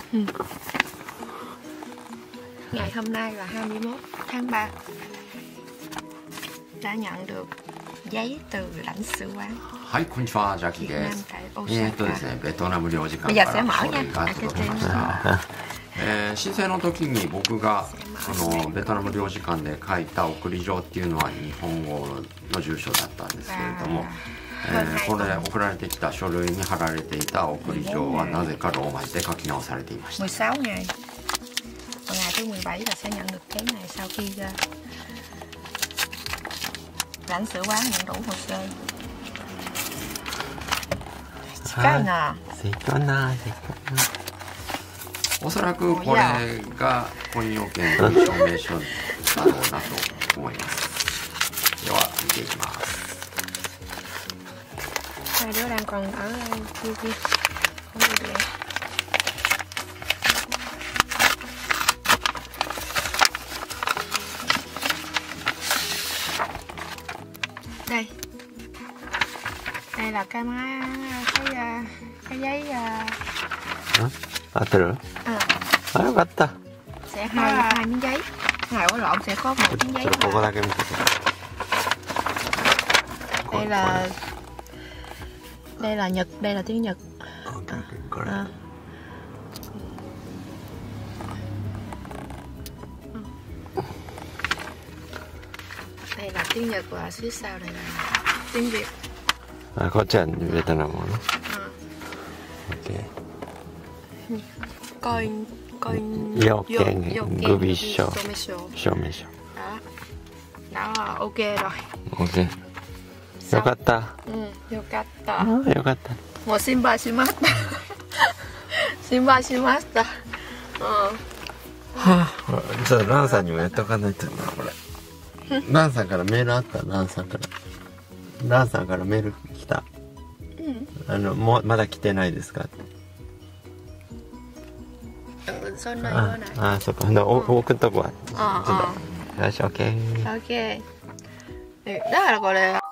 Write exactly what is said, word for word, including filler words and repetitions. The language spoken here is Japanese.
Ừ. Ngày hôm nay là hai mươi mốt tháng ba, đã nhận được giấy từ lãnh sự quán. はい、こんにちは、ジャッキーです。えーっとですね、ベトナム領事館から書類が届きました。えー、申請の時に僕があのベトナム領事館で書いた送り状っていうのは日本語の住所だったんですけれども、えー、これ送られてきた書類に貼られていた送り状はなぜかローマ字で書き直されていました。 mười sáu ngày. Vào ngày thứ mười bảy là sẽ nhận được cái này sau khi uh, lãnh sự quán nhận đủ hồ sơ. Cái nào? おそらくこれが婚姻要件の証明書だろうなと思います。では見ていきます。 Hai đứa đang còn ở kia kia, không đi được. Đây, đây là cái máy, cái cái giấy. Hả? À, từ rồi. À. À,よかった. Sẽ hai hai miếng giấy, hai ổ lộn sẽ có một miếng giấy. Đây là đây là Nhật, đây là tiếng Nhật. À. Đây là tiếng Nhật và phía sau đây là tiếng Việt. À, có trận Việt Nam không? À. Ok. Coi coi 要件グビ証証明書。 đó đó ok rồi. Ok. よかった。 うん、よかった。 あ、よかった。 もう心配しました。心配しました。うん。 はあ、ちょっとランさんにもやっとかないとな、これ。ランさんからメールあった？ランさんから。ランさんからメール来た。 うん。 あの、もう、まだ来てないですかって。 うん、そんな言わない。 ああ、そっか。お送っとくわ。 ああ。 よし、オッケー。 オッケー。だからこれ。